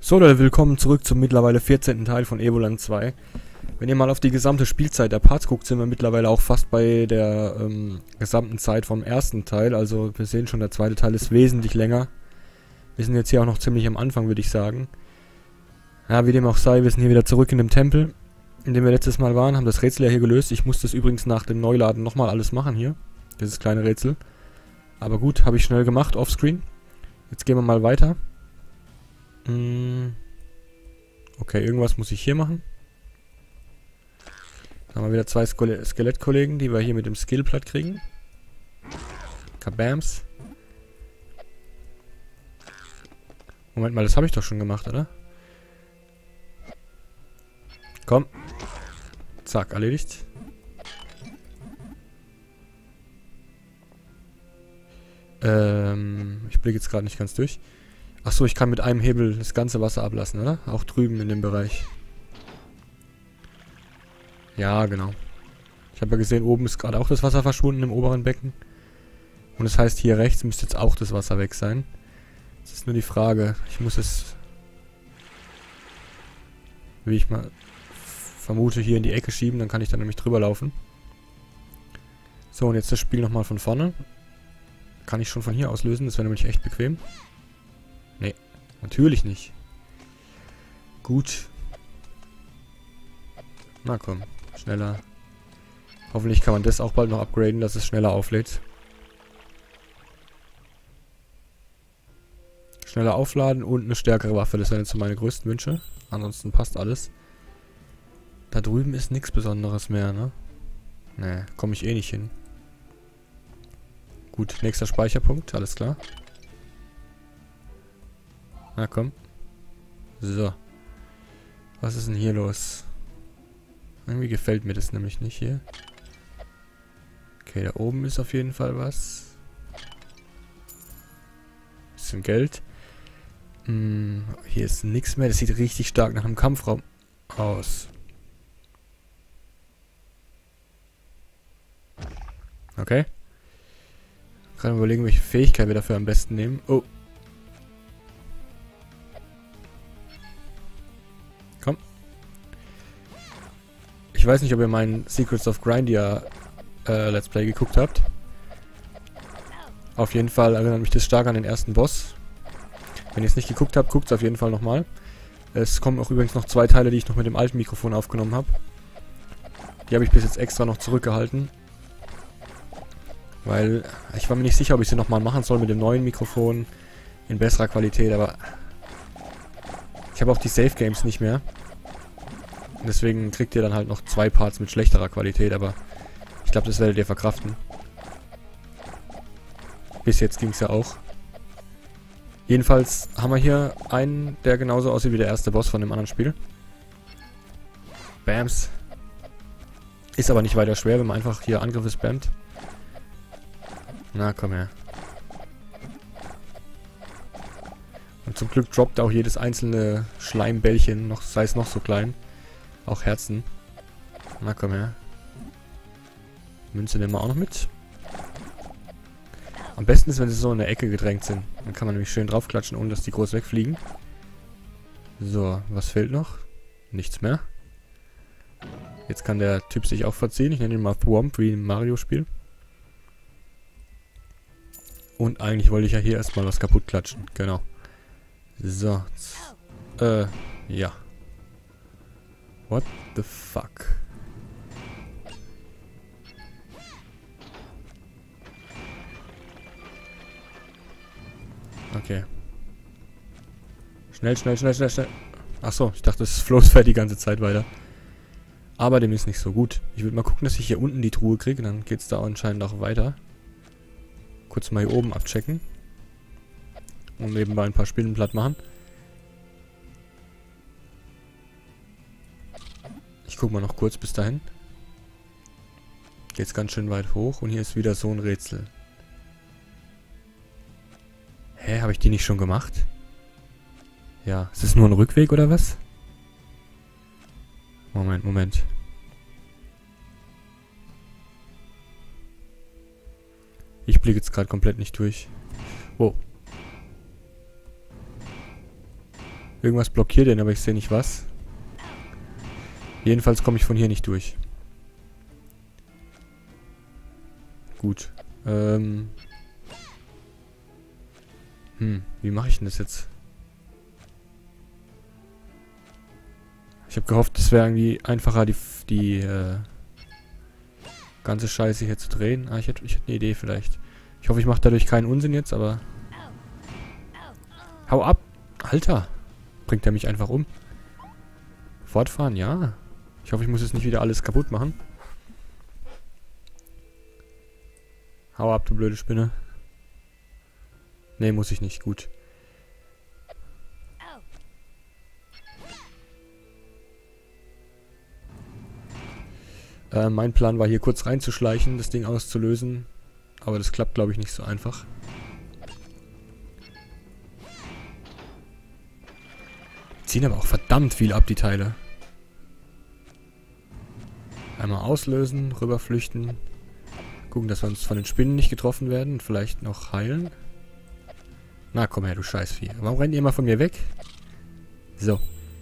So Leute, willkommen zurück zum mittlerweile 14. Teil von Evoland 2. Wenn ihr mal auf die gesamte Spielzeit der Parts guckt, sind wir mittlerweile auch fast bei der gesamten Zeit vom ersten Teil. Also wir sehen schon, der zweite Teil ist wesentlich länger. Wir sind jetzt hier auch noch ziemlich am Anfang, würde ich sagen. Ja, wie dem auch sei, wir sind hier wieder zurück in dem Tempel, in dem wir letztes Mal waren, haben das Rätsel ja hier gelöst. Ich muss das übrigens nach dem Neuladen nochmal alles machen hier, dieses kleine Rätsel. Aber gut, habe ich schnell gemacht, offscreen. Jetzt gehen wir mal weiter. Okay, irgendwas muss ich hier machen. Dann haben wir wieder zwei Skelettkollegen, die wir hier mit dem Skill platt kriegen. Kabams. Moment mal, das habe ich doch schon gemacht, oder? Komm. Zack, erledigt. Ich blicke jetzt gerade nicht ganz durch. Achso, ich kann mit einem Hebel das ganze Wasser ablassen, oder? Auch drüben in dem Bereich. Ja, genau. Ich habe ja gesehen, oben ist gerade auch das Wasser verschwunden im oberen Becken. Und das heißt, hier rechts müsste jetzt auch das Wasser weg sein. Das ist nur die Frage. Ich muss es, wie ich mal vermute, hier in die Ecke schieben. Dann kann ich da nämlich drüber laufen. So, und jetzt das Spiel nochmal von vorne. Kann ich schon von hier aus lösen. Das wäre nämlich echt bequem. Nee, natürlich nicht. Gut. Na komm, schneller. Hoffentlich kann man das auch bald noch upgraden, dass es schneller auflädt. Schneller aufladen und eine stärkere Waffe. Das wären jetzt so meine größten Wünsche. Ansonsten passt alles. Da drüben ist nichts Besonderes mehr, ne? Ne, komme ich eh nicht hin. Gut, nächster Speicherpunkt, alles klar. Na komm. So. Was ist denn hier los? Irgendwie gefällt mir das nämlich nicht hier. Okay, da oben ist auf jeden Fall was. Bisschen Geld. Hier ist nichts mehr. Das sieht richtig stark nach einem Kampfraum aus. Okay. Gerade überlegen, welche Fähigkeit wir dafür am besten nehmen. Oh. Komm. Ich weiß nicht, ob ihr meinen Secrets of Grindia Let's Play geguckt habt. Auf jeden Fall erinnert mich das stark an den ersten Boss. Wenn ihr es nicht geguckt habt, guckt es auf jeden Fall nochmal. Es kommen auch übrigens noch 2 Teile, die ich noch mit dem alten Mikrofon aufgenommen habe. Die habe ich bis jetzt extra noch zurückgehalten. Weil ich war mir nicht sicher, ob ich sie nochmal machen soll mit dem neuen Mikrofon in besserer Qualität, aber ich habe auch die Save Games nicht mehr. Und deswegen kriegt ihr dann halt noch 2 Parts mit schlechterer Qualität, aber ich glaube, das werdet ihr verkraften. Bis jetzt ging es ja auch. Jedenfalls haben wir hier einen, der genauso aussieht wie der erste Boss von dem anderen Spiel. Bams. Ist aber nicht weiter schwer, wenn man einfach hier Angriffe spammt. Na, komm her. Und zum Glück droppt auch jedes einzelne Schleimbällchen, noch, sei es noch so klein. Auch Herzen. Na, komm her. Münze nehmen wir auch noch mit. Am besten ist, wenn sie so in der Ecke gedrängt sind. Dann kann man nämlich schön draufklatschen, ohne dass die groß wegfliegen. So, was fehlt noch? Nichts mehr. Jetzt kann der Typ sich auch verziehen. Ich nenne ihn mal Thwomp, wie im Mario-Spiel. Und eigentlich wollte ich ja hier erstmal was kaputt klatschen. Genau. So. Ja. What the fuck? Okay. Schnell, schnell, schnell, schnell, schnell. Achso, ich dachte, es float fährt die ganze Zeit weiter. Aber dem ist nicht so gut. Ich würde mal gucken, dass ich hier unten die Truhe kriege. Dann geht es da anscheinend auch weiter. Kurz mal hier oben abchecken. Und nebenbei ein paar Spinnen platt machen. Ich gucke mal noch kurz bis dahin. Geht's ganz schön weit hoch. Und hier ist wieder so ein Rätsel. Hä, habe ich die nicht schon gemacht? Ja, ist das nur ein Rückweg oder was? Moment, Moment. Ich blicke jetzt gerade komplett nicht durch. Wow. Irgendwas blockiert den, aber ich sehe nicht was. Jedenfalls komme ich von hier nicht durch. Gut. Wie mache ich denn das jetzt? Ich habe gehofft, es wäre irgendwie einfacher, die ganze Scheiße hier zu drehen. Ah, ich hätte eine Idee vielleicht. Ich hoffe, ich mache dadurch keinen Unsinn jetzt, aber... Hau ab! Alter! Bringt er mich einfach um? Fortfahren, ja. Ich hoffe, ich muss jetzt nicht wieder alles kaputt machen. Hau ab, du blöde Spinne. Nee, muss ich nicht. Gut. Mein Plan war hier kurz reinzuschleichen, das Ding auszulösen. Aber das klappt, glaube ich, nicht so einfach. Ziehen aber auch verdammt viel ab, die Teile. Einmal auslösen, rüberflüchten. Gucken, dass wir uns von den Spinnen nicht getroffen werden. Vielleicht noch heilen. Na, komm her, du Scheißvieh. Warum rennt ihr immer von mir weg? So.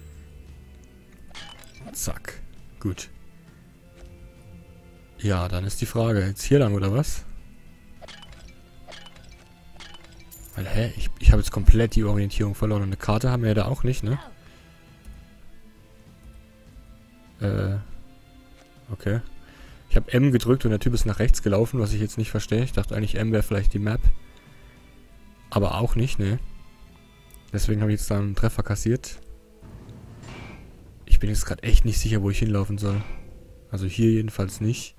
Zack. Gut. Ja, dann ist die Frage. Jetzt hier lang, oder was? Weil, hä? Ich habe jetzt komplett die Orientierung verloren. Und eine Karte haben wir ja da auch nicht, ne? Okay. Ich habe M gedrückt und der Typ ist nach rechts gelaufen, was ich jetzt nicht verstehe. Ich dachte eigentlich, M wäre vielleicht die Map. Aber auch nicht, ne? Deswegen habe ich jetzt da einen Treffer kassiert. Ich bin jetzt gerade echt nicht sicher, wo ich hinlaufen soll. Also hier jedenfalls nicht.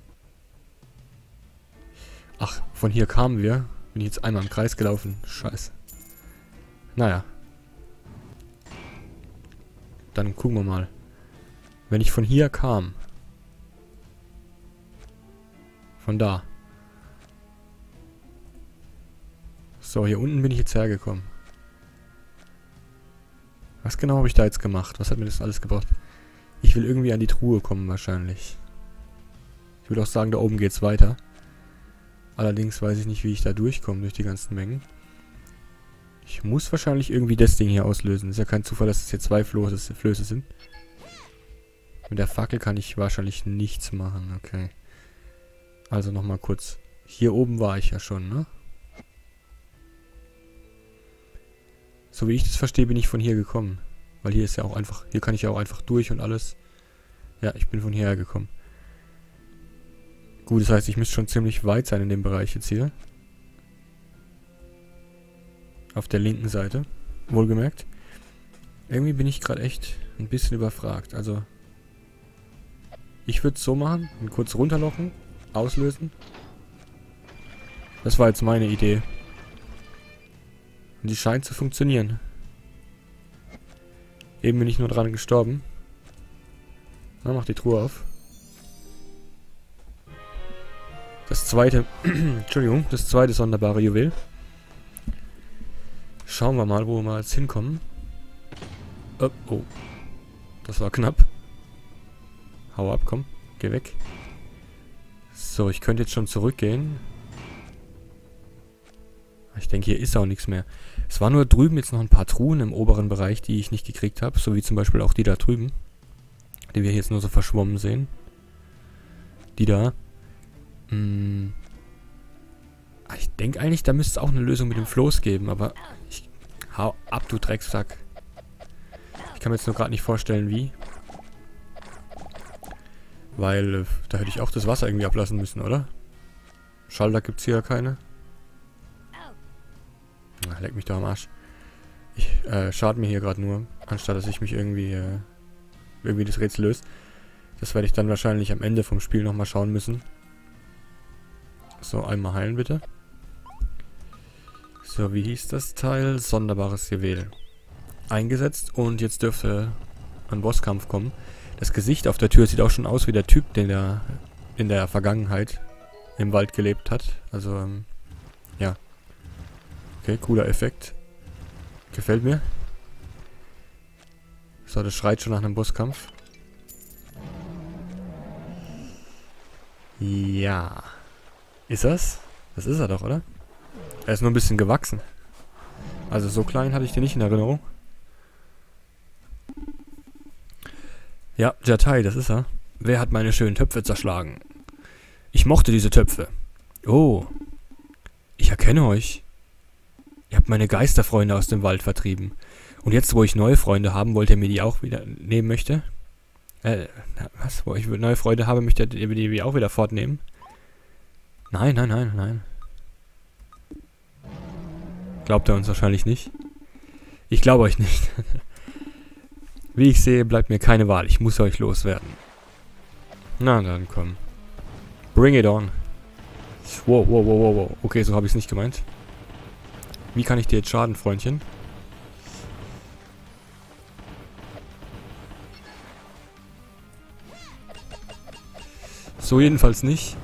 Ach, von hier kamen wir. Bin ich jetzt einmal im Kreis gelaufen. Scheiße. Naja. Dann gucken wir mal. Wenn ich von hier kam. Von da. So, hier unten bin ich jetzt hergekommen. Was genau habe ich da jetzt gemacht? Was hat mir das alles gebracht? Ich will irgendwie an die Truhe kommen wahrscheinlich. Ich würde auch sagen, da oben geht's weiter. Allerdings weiß ich nicht, wie ich da durchkomme durch die ganzen Mengen. Ich muss wahrscheinlich irgendwie das Ding hier auslösen. Ist ja kein Zufall, dass es hier zwei Flöße sind. Mit der Fackel kann ich wahrscheinlich nichts machen. Okay. Also nochmal kurz. Hier oben war ich ja schon, ne? So wie ich das verstehe, bin ich von hier gekommen. Weil hier ist ja auch einfach... Hier kann ich ja auch einfach durch und alles. Ja, ich bin von hierher gekommen. Gut, das heißt, ich müsste schon ziemlich weit sein in dem Bereich jetzt hier. Auf der linken Seite. Wohlgemerkt. Irgendwie bin ich gerade echt ein bisschen überfragt. Also... Ich würde es so machen. Und kurz runterlochen. Auslösen. Das war jetzt meine Idee. Und die scheint zu funktionieren. Eben bin ich nur dran gestorben. Na, mach die Truhe auf. Das zweite... Entschuldigung, das zweite sonderbare Juwel. Schauen wir mal, wo wir mal jetzt hinkommen. Oh, oh. Das war knapp. Hau ab, komm. Geh weg. So, ich könnte jetzt schon zurückgehen. Ich denke, hier ist auch nichts mehr. Es war nur drüben jetzt noch ein paar Truhen im oberen Bereich, die ich nicht gekriegt habe. So wie zum Beispiel auch die da drüben. Die wir jetzt nur so verschwommen sehen. Die da. Ich denke eigentlich, da müsste es auch eine Lösung mit dem Floß geben. Aber hau ab, du Drecksack. Ich kann mir jetzt nur gerade nicht vorstellen, wie. Weil, da hätte ich auch das Wasser irgendwie ablassen müssen, oder? Schalter gibt es hier ja keine. Ach, leck mich doch am Arsch. Ich schade mir hier gerade nur, anstatt dass ich mich irgendwie das Rätsel löse. Das werde ich dann wahrscheinlich am Ende vom Spiel nochmal schauen müssen. So, einmal heilen bitte. So, wie hieß das Teil? Sonderbares Juwel. Eingesetzt und jetzt dürfte ein Bosskampf kommen. Das Gesicht auf der Tür sieht auch schon aus wie der Typ, der in der Vergangenheit im Wald gelebt hat. Also, ja. Okay, cooler Effekt. Gefällt mir. So, das schreit schon nach einem Bosskampf. Ja. Ist das? Das ist er doch, oder? Er ist nur ein bisschen gewachsen. Also so klein hatte ich den nicht in Erinnerung. Ja, Jatai, das ist er. Wer hat meine schönen Töpfe zerschlagen? Ich mochte diese Töpfe. Oh, ich erkenne euch. Ihr habt meine Geisterfreunde aus dem Wald vertrieben. Und jetzt, wo ich neue Freunde haben, wollt ihr mir die auch wieder nehmen möchte? Was? Wo ich neue Freunde habe, möchtet ihr die auch wieder fortnehmen? Nein, nein, nein, nein. Glaubt er uns wahrscheinlich nicht. Ich glaube euch nicht. Wie ich sehe, bleibt mir keine Wahl. Ich muss euch loswerden. Na dann, komm. Bring it on. Wow, wow, wow, wow, wow. Okay, so habe ich es nicht gemeint. Wie kann ich dir jetzt schaden, Freundchen? So jedenfalls nicht.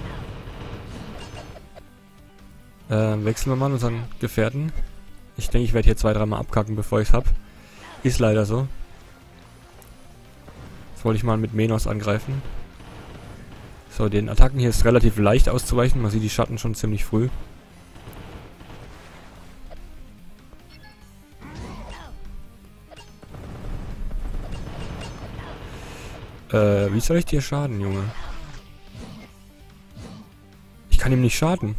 Wechseln wir mal unseren Gefährten. Ich denke, ich werde hier 2-3 Mal abkacken, bevor ich es habe. Ist leider so. Jetzt wollte ich mal mit Menos angreifen. So, den Attacken hier ist relativ leicht auszuweichen. Man sieht die Schatten schon ziemlich früh. Wie soll ich dir schaden, Junge? Ich kann ihm nicht schaden.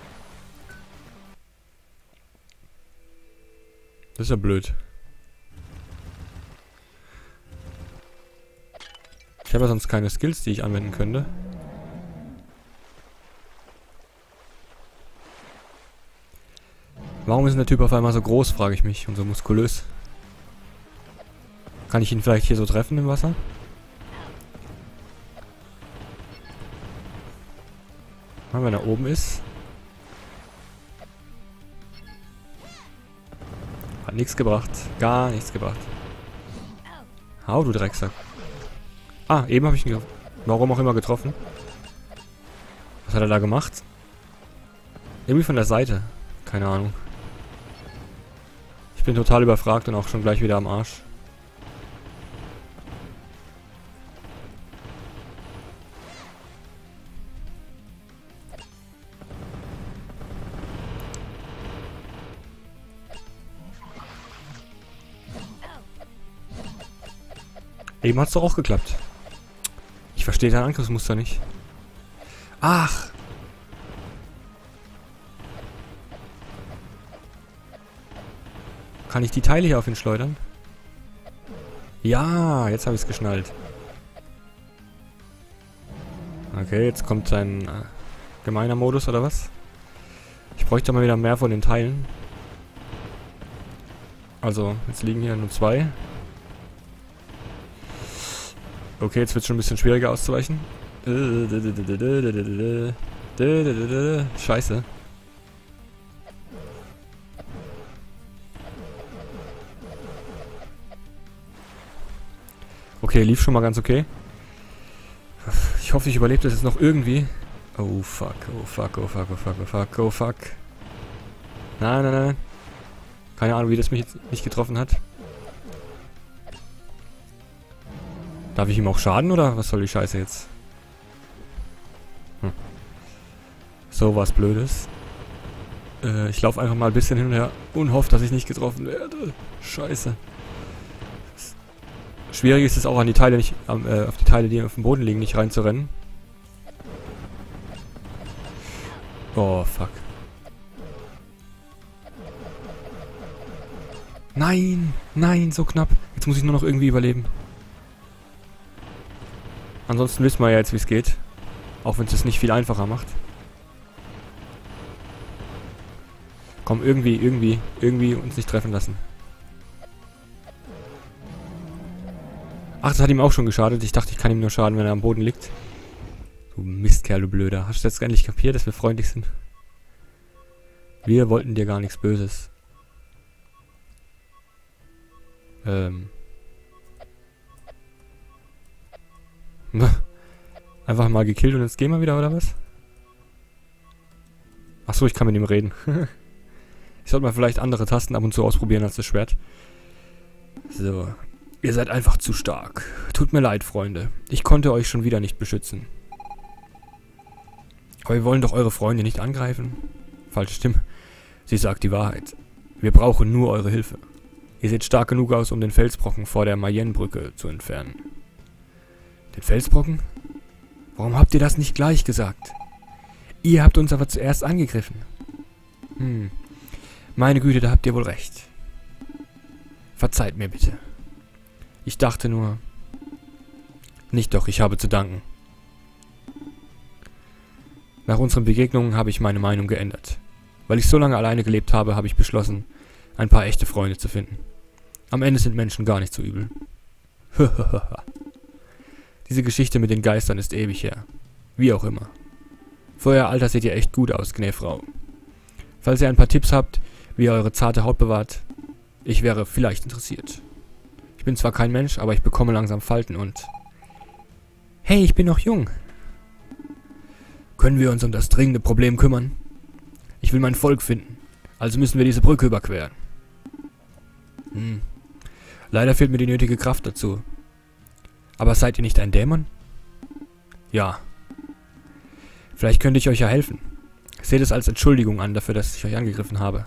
Das ist ja blöd. Ich habe ja sonst keine Skills, die ich anwenden könnte. Warum ist denn der Typ auf einmal so groß, frage ich mich, und so muskulös? Kann ich ihn vielleicht hier so treffen im Wasser? Mal, wenn er oben ist. Hat nichts gebracht. Gar nichts gebracht. Hau, du Drecksack. Ah, eben habe ich ihn warum auch immer getroffen. Was hat er da gemacht? Irgendwie von der Seite. Keine Ahnung. Ich bin total überfragt und auch schon gleich wieder am Arsch. Eben hat's doch auch geklappt. Ich verstehe dein Angriffsmuster nicht. Ach! Kann ich die Teile hier auf ihn schleudern? Ja, jetzt habe ich es geschnallt. Okay, jetzt kommt sein gemeiner Modus oder was? Ich bräuchte mal wieder mehr von den Teilen. Also, jetzt liegen hier nur 2. Okay, jetzt wird es schon ein bisschen schwieriger auszuweichen. Scheiße. Okay, lief schon mal ganz okay. Ich hoffe, ich überlebe das jetzt noch irgendwie. Oh fuck, oh fuck, oh fuck, oh fuck, oh fuck, oh fuck. Nein, nein, nein. Keine Ahnung, wie das mich jetzt nicht getroffen hat. Darf ich ihm auch schaden, oder was soll die Scheiße jetzt? So was Blödes. Ich laufe einfach mal ein bisschen hin und her und hoffe, dass ich nicht getroffen werde. Scheiße. Schwierig ist es auch, an die Teile nicht, auf die Teile, die auf dem Boden liegen, nicht reinzurennen. Oh, fuck. Nein, nein, so knapp. Jetzt muss ich nur noch irgendwie überleben. Ansonsten wissen wir ja jetzt, wie es geht. Auch wenn es nicht viel einfacher macht. Komm, irgendwie uns nicht treffen lassen. Ach, das hat ihm auch schon geschadet. Ich dachte, ich kann ihm nur schaden, wenn er am Boden liegt. Du Mistkerl, du Blöder. Hast du jetzt endlich kapiert, dass wir freundlich sind? Wir wollten dir gar nichts Böses. Einfach mal gekillt und jetzt gehen wir wieder, oder was? Achso, ich kann mit ihm reden. Ich sollte mal vielleicht andere Tasten ab und zu ausprobieren als das Schwert. So. Ihr seid einfach zu stark. Tut mir leid, Freunde. Ich konnte euch schon wieder nicht beschützen. Aber wir wollen doch eure Freunde nicht angreifen. Falsche Stimme. Sie sagt die Wahrheit. Wir brauchen nur eure Hilfe. Ihr seht stark genug aus, um den Felsbrocken vor der Mayenne-Brücke zu entfernen. Den Felsbrocken? Warum habt ihr das nicht gleich gesagt? Ihr habt uns aber zuerst angegriffen. Meine Güte, da habt ihr wohl recht. Verzeiht mir bitte. Ich dachte nur... Nicht doch, ich habe zu danken. Nach unseren Begegnungen habe ich meine Meinung geändert. Weil ich so lange alleine gelebt habe, habe ich beschlossen, ein paar echte Freunde zu finden. Am Ende sind Menschen gar nicht so übel. Diese Geschichte mit den Geistern ist ewig her. Wie auch immer. Für euer Alter seht ihr echt gut aus, Gnäfrau. Falls ihr ein paar Tipps habt, wie ihr eure zarte Haut bewahrt, ich wäre vielleicht interessiert. Ich bin zwar kein Mensch, aber ich bekomme langsam Falten und... Hey, ich bin noch jung. Können wir uns um das dringende Problem kümmern? Ich will mein Volk finden, also müssen wir diese Brücke überqueren. Leider fehlt mir die nötige Kraft dazu. Aber seid ihr nicht ein Dämon? Ja. Vielleicht könnte ich euch ja helfen. Seht es als Entschuldigung an dafür, dass ich euch angegriffen habe.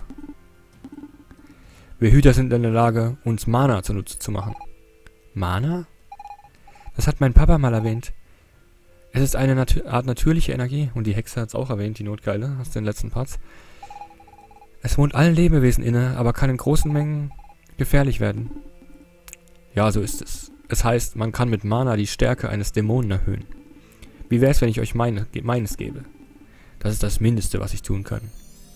Wir Hüter sind in der Lage, uns Mana zunutze zu machen. Mana? Das hat mein Papa mal erwähnt. Es ist eine Art natürliche Energie. Und die Hexe hat es auch erwähnt, die Notgeile, aus den letzten Parts. Es wohnt allen Lebewesen inne, aber kann in großen Mengen gefährlich werden. Ja, so ist es. Es heißt, man kann mit Mana die Stärke eines Dämonen erhöhen. Wie wäre es, wenn ich euch meines gebe? Das ist das Mindeste, was ich tun kann.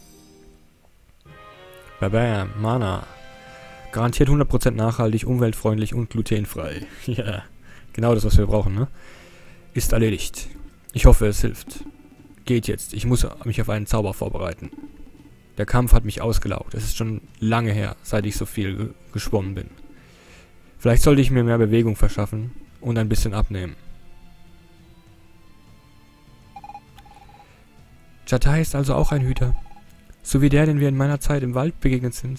Bam, Mana. Garantiert 100% nachhaltig, umweltfreundlich und glutenfrei. Ja, genau das, was wir brauchen, ne? Ist erledigt. Ich hoffe, es hilft. Geht jetzt. Ich muss mich auf einen Zauber vorbereiten. Der Kampf hat mich ausgelaugt. Es ist schon lange her, seit ich so viel geschwommen bin. Vielleicht sollte ich mir mehr Bewegung verschaffen und ein bisschen abnehmen. Chatai ist also auch ein Hüter. So wie der, den wir in meiner Zeit im Wald begegnet sind.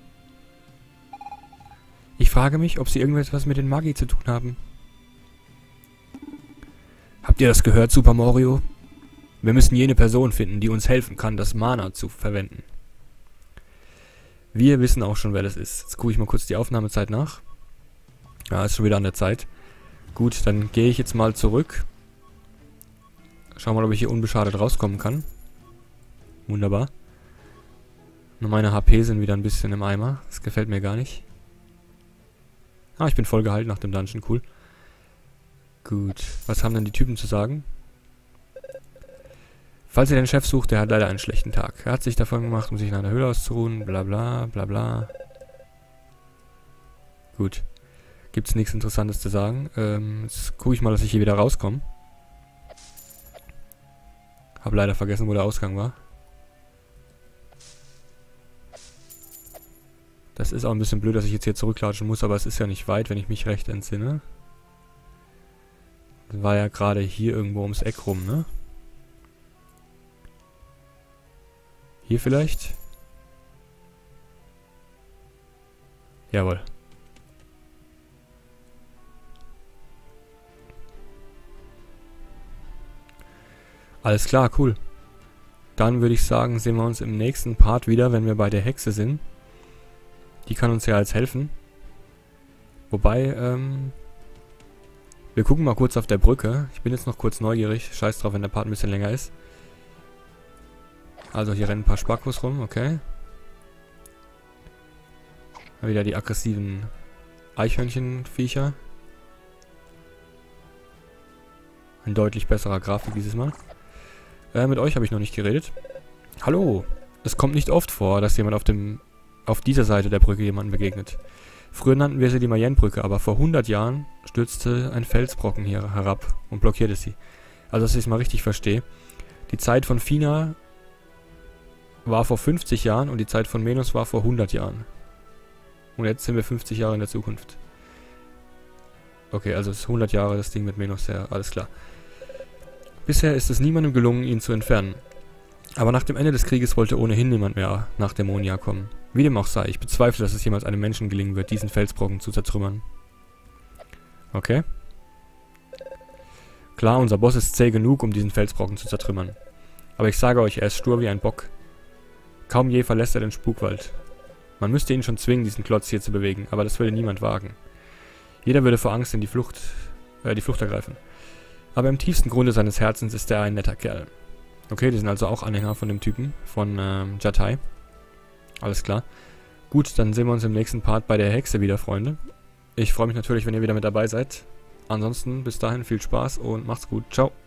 Ich frage mich, ob sie irgendetwas mit den Magi zu tun haben. Habt ihr das gehört, Super Mario? Wir müssen jene Person finden, die uns helfen kann, das Mana zu verwenden. Wir wissen auch schon, wer das ist. Jetzt gucke ich mal kurz die Aufnahmezeit nach. Ja, ist schon wieder an der Zeit. Gut, dann gehe ich jetzt mal zurück. Schau mal, ob ich hier unbeschadet rauskommen kann. Wunderbar. Nur meine HP sind wieder ein bisschen im Eimer. Das gefällt mir gar nicht. Ah, ich bin voll geheilt nach dem Dungeon. Cool. Gut. Was haben denn die Typen zu sagen? Falls ihr den Chef sucht, der hat leider einen schlechten Tag. Er hat sich davon gemacht, um sich in einer Höhle auszuruhen. Bla bla, bla bla. Gut. Gibt's nichts Interessantes zu sagen. Jetzt gucke ich mal, dass ich hier wieder rauskomme. Hab leider vergessen, wo der Ausgang war. Das ist auch ein bisschen blöd, dass ich jetzt hier zurücklatschen muss, aber es ist ja nicht weit, wenn ich mich recht entsinne. Das war ja gerade hier irgendwo ums Eck rum, ne? Hier vielleicht? Jawohl. Alles klar, cool. Dann würde ich sagen, sehen wir uns im nächsten Part wieder, wenn wir bei der Hexe sind. Die kann uns ja jetzt helfen. Wobei, wir gucken mal kurz auf der Brücke. Ich bin jetzt noch kurz neugierig. Scheiß drauf, wenn der Part ein bisschen länger ist. Also hier rennen ein paar Spackos rum, okay. Wieder die aggressiven Eichhörnchenviecher. Ein deutlich besserer Grafik dieses Mal. Mit euch habe ich noch nicht geredet. Hallo! Es kommt nicht oft vor, dass jemand auf dieser Seite der Brücke jemanden begegnet. Früher nannten wir sie die Mayen-Brücke, aber vor 100 Jahren stürzte ein Felsbrocken hier herab und blockierte sie. Also, dass ich es mal richtig verstehe. Die Zeit von Fina war vor 50 Jahren und die Zeit von Menos war vor 100 Jahren. Und jetzt sind wir 50 Jahre in der Zukunft. Okay, also es ist 100 Jahre das Ding mit Menos her, alles klar. Bisher ist es niemandem gelungen, ihn zu entfernen. Aber nach dem Ende des Krieges wollte ohnehin niemand mehr nach Dämonia kommen. Wie dem auch sei, ich bezweifle, dass es jemals einem Menschen gelingen wird, diesen Felsbrocken zu zertrümmern. Okay. Klar, unser Boss ist zäh genug, um diesen Felsbrocken zu zertrümmern. Aber ich sage euch, er ist stur wie ein Bock. Kaum je verlässt er den Spukwald. Man müsste ihn schon zwingen, diesen Klotz hier zu bewegen, aber das würde niemand wagen. Jeder würde vor Angst in die Flucht die Flucht ergreifen. Aber im tiefsten Grunde seines Herzens ist er ein netter Kerl. Okay, die sind also auch Anhänger von dem Typen, von Jatai. Alles klar. Gut, dann sehen wir uns im nächsten Part bei der Hexe wieder, Freunde. Ich freue mich natürlich, wenn ihr wieder mit dabei seid. Ansonsten bis dahin viel Spaß und macht's gut. Ciao.